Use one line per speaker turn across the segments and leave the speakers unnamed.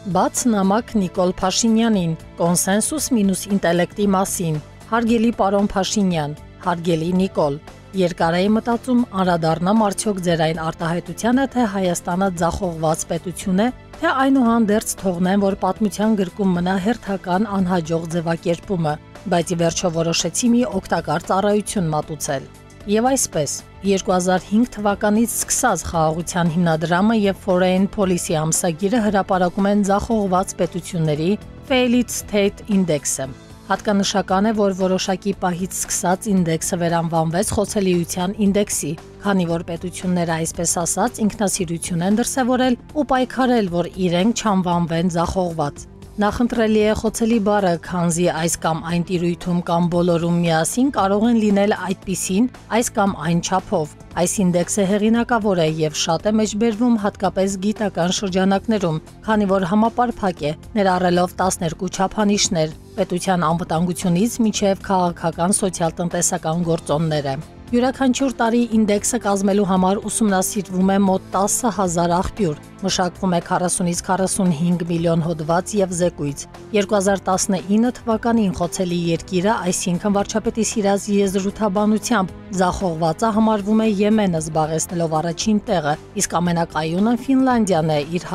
Բաց նամակ Նիկոլ Փաշինյանին, կոնսենսուս մինուս ինտելեկտի մասին, հարգելի պարոն Փաշինյան, հարգելի Նիկոլ, երկար էի մտածում անդրադառնամ արդյոք ձեր այն արտահայտությանը, թե Հայաստանը ձախողված պետություն է, թե այնուհանդերձ թողնեմ, որ պատմության գրկում մնա հերթական անհաջող ձևակերպումը, բայց ի վերջո որոշեցի մի օգտակար ծառայություն մատուցել։ Եվ այսպես, 2005 թվականից սկսած խաղաղության հիմնադրամը եւ Foreign Policy ամսագիրը հրապարակում են ձախողված պետությունների Failed State Index-ը։ Հատկանշական է, որ որոշակի պահից սկսած ինդեքսը վերանվանվեց խոցելիության ինդեքսի, քանի որ պետությունները այսպես ասած ինքնասիրություն են դրսևորել ու պայքարել, որ իրենք չանվանվեն ձախողված։ Նախընտրելի է խոցելի բառը, քանզի այս կամ այն տիրույթում կամ բոլորում միասին կարող են լինել այդպիսին, այս կամ այն չափով։ Այս ինդեքսը հեղինակավոր է եւ շատ է մեջբերվում հատկապես գիտական շրջանակներում, քանի որ համապարփակ է, ներառելով 12 չափանիշներ, պետության անվտանգությունից մինչև քաղաքական սոցիալ-տնտեսական գործոնները։ Յուրաքանչյուր տարի ինդեքսը կազմելու համար ուսումնասիրվում է մոտ 10,000 աղբյուր, մշակվում է 40-ից 45 միլիոն հոդված եւ զեկույց։ 2019 թվականին խոցելի երկիրը, այսինքն վարչապետի սիրած եզրութաբանությամբ, ձախողվածը համարվում է Եմենը զբաղեցնելով առաջին տեղը, իսկ ամենակայունը Ֆինլանդիան է իր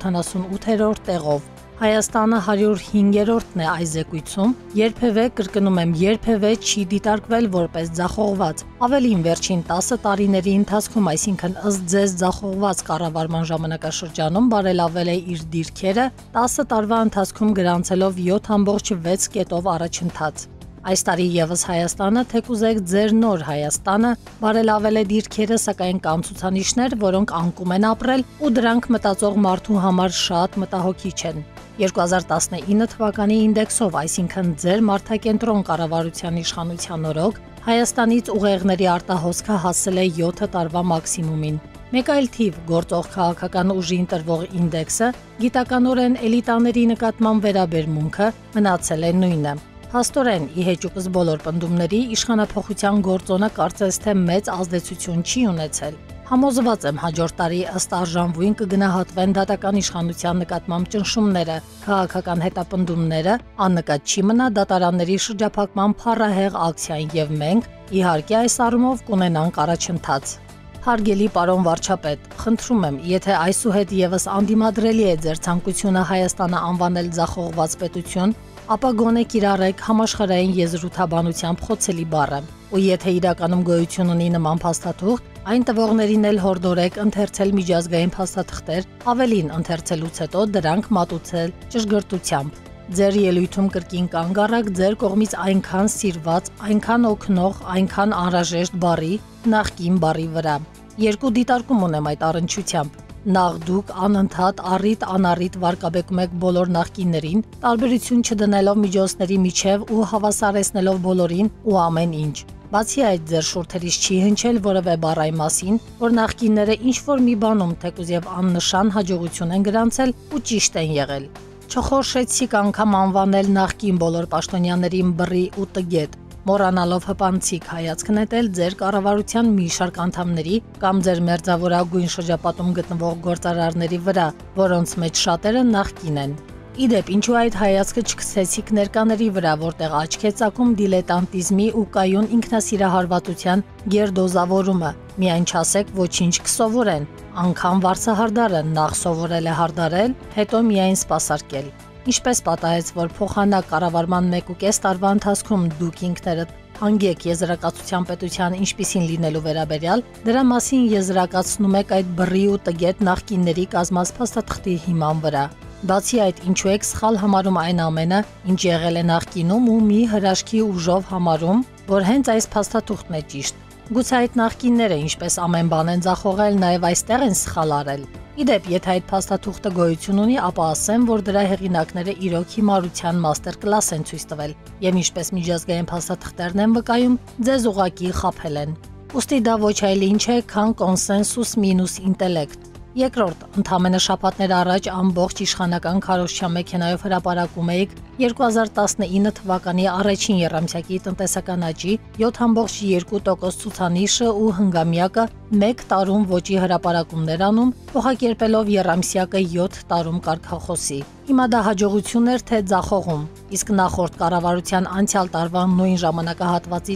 178-րդ տեղով։ Հայաստանը 105-րդն է այս զեկույցում, երբևէ, կրկնում եմ, երբևէ չի դիտարկվել որպես ձախողված։ Ավելին վերջին 10 տարիների ընթացքում, այսինքն ըստ ձեզ ձախողված կառավարման ժամանակաշրջանում բարելավել է իր դիրքերը, 10 տարվա ընթացքում գրանցելով 7,6 կետով առաջընթաց։ Այս տարի եւս Հայաստանը, թեկուզեք ձեր նոր Հայաստանը, բարելավել է դիրքերը, սակայն կան ցուցանիշներ, որոնք անկում են ապրել ու դրանք մտածող մարդու համար շատ մտահոգիչ են։ 2019 թվականի ինդեքսով, այսինքն ձեր մարդակենտրոն կառավարության իշխանության օրոք, Հայաստանից ուղեղների արտահոսքը հասել է 7 տարվա մաքսիմումին։ Մեկ այլ թիվ գործող քաղաքական ուժին տրվող ինդեքսը, գիտականորեն էլիտաների նկատմամբ վերաբերմունքը մնացել է նույնը։ Փաստորեն, ի հեճուկս բոլոր պնդումների իշխանափոխության գործոնը կարծես թե մեծ ազդեցություն չի ունեցել։ Համոզված եմ հաջորդ տարի ըստ արժանվույն կգնահատվեն դատական իշխանության նկատմամբ ճնշումները, քաղաքական հետապնդումները, աննկատ չի մնա դատարանների շրջափակման փառահեղ ակցիային եւ մենք, իհարկե այս առումով կունենանք առաջընթաց։ Հարգելի պարոն վարչապետ, խնդրում եմ, եթե այսուհետ եւս անդիմադրելի է ձեր ցանկությունը Հայաստանը անվանել ձախողված պետություն, ապա գոնե կիրառեք համաշխարհային եզրութաբանությամբ խոցելի բառը, ու եթե իրականում գոյություն ունի նման փաստաթուղթ, այն տվողներին էլ հորդորեք ընթերցել միջազգային փաստաթղթեր, ավելին ընթերցելուց հետո դրանք մատուցել ճշգրտությամբ։ Ձեր ելույթում կրկին կանգ առաք ձեր կողմից այնքան սիրված, այնքան օգնող, այնքան անհրաժեշտ բառի, նախկին բառի վրա։ Երկու դիտարկում ունեմ այդ առնչությամբ։ Նախ դուք անընդհատ առիթ վարկաբեկում եք բոլոր նախկիններին, տարբերություն չդնելով միջոցների միջև ու հավասարեցնելով բոլորին ու ամեն ինչ։ Բացի այդ, ձեր շուրթերից չի հնչել որևէ բառ այն մասին, որ նախկինները ինչ-որ մի բանում թեկուզ եւ աննշան հաջողություն են գրանցել ու ճիշտ են եղել։ Չխորշեցիք անգամ անվանել նախկին բոլոր պաշտոնյաներին բռի ու տգետ, մոռանալով հպանցիկ հայացք նետել ձեր կառավարության մի շարք անդամների կամ ձեր մերձավորագույն շրջապատում գտնվող գործարարների վրա, որոնց մեջ շատերը նախկին են։ Իդեպ, ինչու այդ հայացքը չքսեցիք ներկաների վրա, որտեղ աչք է ծակում դիլետանտիզմի ու կայուն ինքնասիրահարվածության գերդոզավորումը։ Միայն չասեք ոչինչ կսովորեն, անգամ վարսահարդարը նախ սովորել է հարդարել, հետո միայն սպասարկել։ Ինչպես պատահեց, որ փոխանակ կառավարման 1.5 տարվա ընթացքում դուք ինքներդ հանգեք եզրակացության պետության ինչպիսին լինելու վերաբերյալ, դրա մասին եզրակացնում եք այդ բռի ու տգետ նախկինների կազմած փաստաթղթի հիման վրա։ Բացի այդ, ինչու եք սխալ համարում այն ամենը, ինչ եղել է նախկինում ու մի հրաշքի ուժով համարում, որ հենց այս փաստաթուղթն է ճիշտ։ Գուցե այդ նախկինները, ինչպես ամեն բան են ձախողել, նաև այստեղ են սխալ արել։ Իդեպ, եթե այդ փաստաթուղթը գոյություն ունի, ապա ասեմ, որ դրա հեղինակները իրոք հիմարության մաստեր կլաս են ցույց տվել, եւ ինչպես միջազգային փաստաթղթերն են վկայում, ձեզ ուղակի խաբել են։ Ուստի դա ոչ այլ ինչ է, քան կոնսենսուս մինուս ինտելեկտ։ Երկրորդ, ընդամենը շաբաթներ առաջ ամբողջ իշխանական քարոզչա մեքենայով հրապարակում էիք 2019 թվականի առաջին եռամսյակի տնտեսական աճի 7.2% ցուցանիշը ու հնգամյակը 1 տարում ոճի հրապարակումներ անում, փոխակերպելով եռամսյակը 7 տարում կարգախոսի։ Հիմա դա հաջողություն էր թե ձախողում, իսկ նախորդ կառավարության անցյալ տարվա նույն ժամանակահատվածի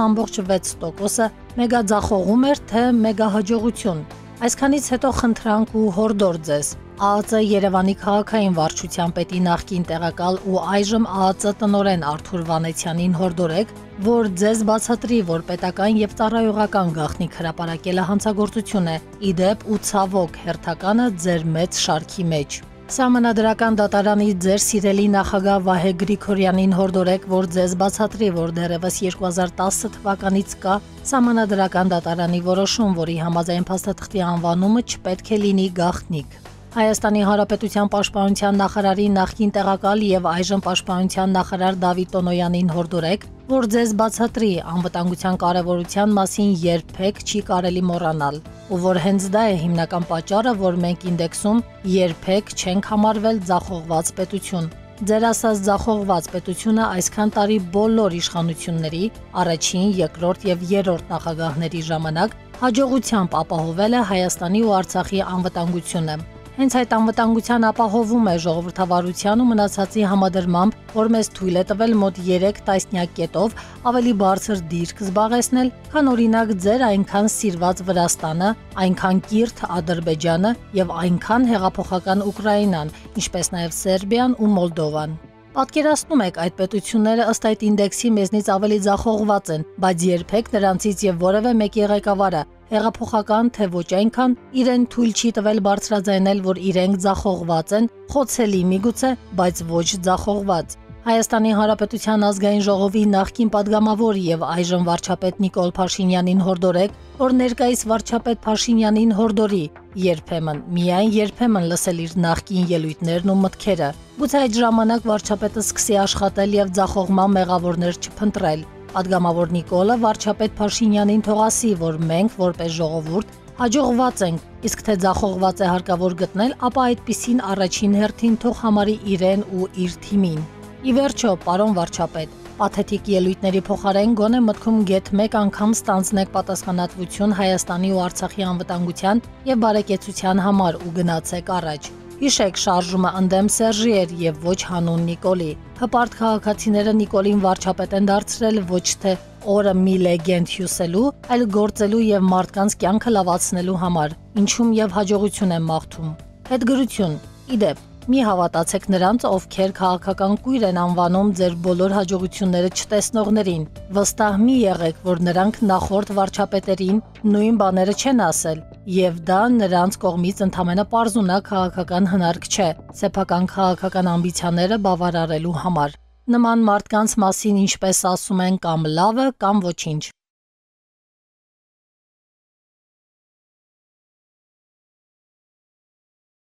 10.6%-ը մեգաձախողում էր թե մեգահաջողություն։ Այսքանից հետո խնդրանք ու հորդոր ձեզ։ ԱԱԾ Երևանի քաղաքային վարչության պետի նախկին տեղակալ ու այժմ ԱԱԾ տնօրեն Արթուր Վանեցյանին հորդորեք, որ ձեզ բացատրի, որ պետական եւ ծառայողական գաղտնիք հրապարակելը հանցագործություն է, իդեպ ու ցավոք հերթականը ձեր մեծ շարքի մեջ։ Սահմանադրական դատարանի ձեր սիրելի նախագահ Վահե Գրիգորյանին հորդորեք, որ ձեզ բացատրի, որ դեռևս 2010 թվականից կա Սահմանադրական դատարանի որոշում, որի համաձայն փաստաթղթի անվանումը չպետք է լինի գաղտնիք։ Հայաստանի Հանրապետության Պաշտպանության նախարարի նախկին տեղակալ եւ այժմ Պաշտպանության նախարար Դավիթ Տոնոյանին հորդորեք, որ ձեզ բացատրի անվտանգության կարևորության մասին երբեք չի կարելի մոռանալ, ու որ հենց դա է հիմնական պատճառը, որ մենք ինդեքսում երբեք չենք համարվել ձախողված պետություն։ Ձեր ասած ձախողված պետությունը այսքան տարի բոլոր իշխանությունների, առաջին, երկրորդ եւ երրորդ նախագահների ժամանակ հաջողությամբ ապահովել է Հայաստանի ու Արցախի անվտանգությունը։ Հենց այդ անվտանգության ապահովում է ժողովրդավարության ու մնացածի համադրմամբ, որ մեզ թույլ է տվել մոտ 3 տասնյակ կետով ավելի բարձր դիրք զբաղեցնել, քան օրինակ ձեր այնքան սիրված Վրաստանը, այնքան կիրթ Ադրբեջանը եւ այնքան հեղափոխական Ուկրաինան, ինչպես նաեւ Սերբիան ու Մոլդովան։ Պատկերացնում եք, այդ պետությունները ըստ այդ ինդեքսի մեզնից ավելի ձախողված են, բայց երբեք նրանցից եւ որևէ մեկի ղեկավարը հեղափոխական թե ոչ այնքան իրեն թույլ չի տվել բարձրաձայնել, որ իրենք ձախողված են, խոցելի միգուցե, բայց ոչ ձախողված։ Հայաստանի Հանրապետության ազգային ժողովի նախկին падգամավոր եւ այժմ վարչապետ Նիկոլ Փաշինյանին հորդորեք, որ ներկայիս վարչապետ Փաշինյանին հորդորի երբեմն, միայն երբեմն լսել իր նախկին ելույթներն ու մտքերը։ Գուցե այդ ժամանակ վարչապետը սկսի աշխատել եւ ձախողման մեղավորներ չփնտրել։ Падգամավոր Նիկոլը վարչապետ Փաշինյանին թողասի, որ մենք որպես ժողովուրդ հաջողված ենք, իսկ թե ձախողված է հարկավոր գտնել, ապա այդպիսին առաջին հերթին թող համարի իրեն ու իր թիմին։ Ի վերջո, պարոն վարչապետ, պաթետիկ ելույթների փոխարեն գոնե մտքում գեթ մեկ անգամ ստանձնեք պատասխանատվություն Հայաստանի ու Արցախի անվտանգության եւ բարեկեցության համար ու գնացեք առաջ։ Հիշեք, շարժումը ընդդեմ Սերժի էր եւ ոչ հանուն Նիկոլի։ Հպարտ քաղաքացիները Նիկոլին վարչապետ են դարձրել ոչ թե օրը մի լեգենդ հյուսելու, այլ գործելու եւ մարդկանց կյանքը լավացնելու համար, ինչում եւ հաջողություն են մաղթում։ Հետգրություն։ Իդեպ, մի հավատացեք նրանց, ովքեր քաղաքական կույր են անվանում ձեր բոլոր հաջողությունները չտեսնողներին։ Վստահ մի եղեք, որ նրանք նախորդ վարչապետերին նույն բաները չեն ասել, եւ դա նրանց կողմից ընդամենը պարզունակ քաղաքական հնարք չէ, սեփական քաղաքական ամբիցիաները բավարարելու համար։ Նման մարդկանց մասին ինչպես ասում են կամ լավը, կամ ոչինչ։